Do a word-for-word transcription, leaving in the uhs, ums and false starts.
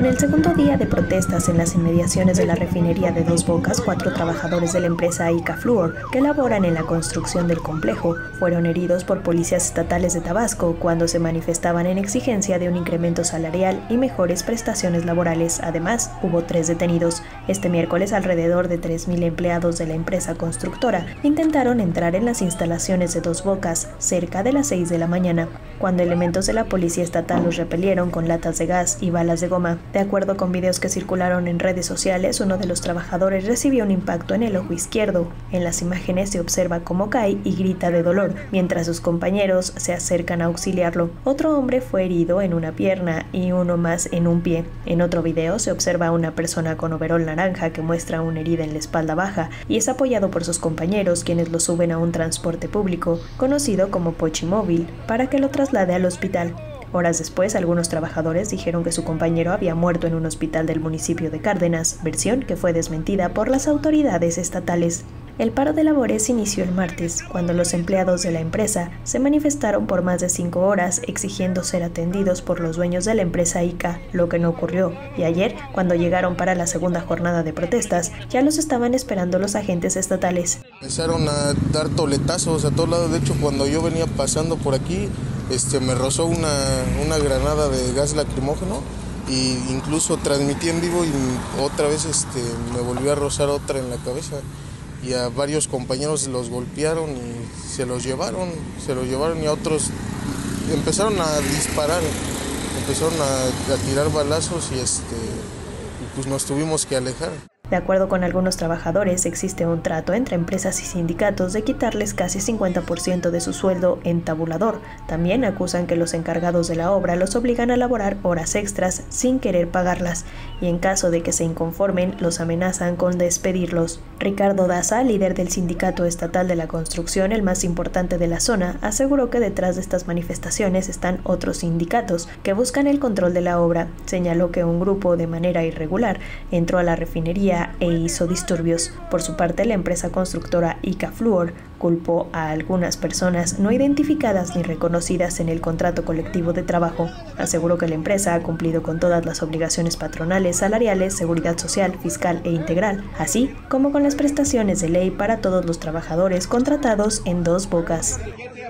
En el segundo día de protestas en las inmediaciones de la refinería de Dos Bocas, cuatro trabajadores de la empresa Ica Fluor, que laboran en la construcción del complejo, fueron heridos por policías estatales de Tabasco cuando se manifestaban en exigencia de un incremento salarial y mejores prestaciones laborales. Además, hubo tres detenidos. Este miércoles, alrededor de tres mil empleados de la empresa constructora intentaron entrar en las instalaciones de Dos Bocas cerca de las seis de la mañana, cuando elementos de la policía estatal los repelieron con latas de gas y balas de goma. De acuerdo con videos que circularon en redes sociales, uno de los trabajadores recibió un impacto en el ojo izquierdo. En las imágenes se observa cómo cae y grita de dolor, mientras sus compañeros se acercan a auxiliarlo. Otro hombre fue herido en una pierna y uno más en un pie. En otro video se observa a una persona con overol naranja que muestra una herida en la espalda baja y es apoyado por sus compañeros, quienes lo suben a un transporte público, conocido como Pochimóvil, para que lo traslade al hospital. Horas después, algunos trabajadores dijeron que su compañero había muerto en un hospital del municipio de Cárdenas, versión que fue desmentida por las autoridades estatales. El paro de labores inició el martes, cuando los empleados de la empresa se manifestaron por más de cinco horas exigiendo ser atendidos por los dueños de la empresa Ica, lo que no ocurrió, y ayer, cuando llegaron para la segunda jornada de protestas, ya los estaban esperando los agentes estatales. Empezaron a dar toletazos a todos lados. De hecho, cuando yo venía pasando por aquí, este, me rozó una, una granada de gas lacrimógeno y incluso transmití en vivo y otra vez este, me volvió a rozar otra en la cabeza. Y a varios compañeros los golpearon y se los llevaron, se los llevaron y a otros empezaron a disparar, empezaron a, a tirar balazos y este, y pues nos tuvimos que alejar. De acuerdo con algunos trabajadores, existe un trato entre empresas y sindicatos de quitarles casi cincuenta por ciento de su sueldo en tabulador. También acusan que los encargados de la obra los obligan a laborar horas extras sin querer pagarlas, y en caso de que se inconformen, los amenazan con despedirlos. Ricardo Daza, líder del sindicato estatal de la construcción, el más importante de la zona, aseguró que detrás de estas manifestaciones están otros sindicatos que buscan el control de la obra. Señaló que un grupo, de manera irregular, entró a la refinería e hizo disturbios. Por su parte, la empresa constructora Ica Fluor culpó a algunas personas no identificadas ni reconocidas en el contrato colectivo de trabajo. Aseguró que la empresa ha cumplido con todas las obligaciones patronales, salariales, seguridad social, fiscal e integral, así como con las prestaciones de ley para todos los trabajadores contratados en Dos Bocas.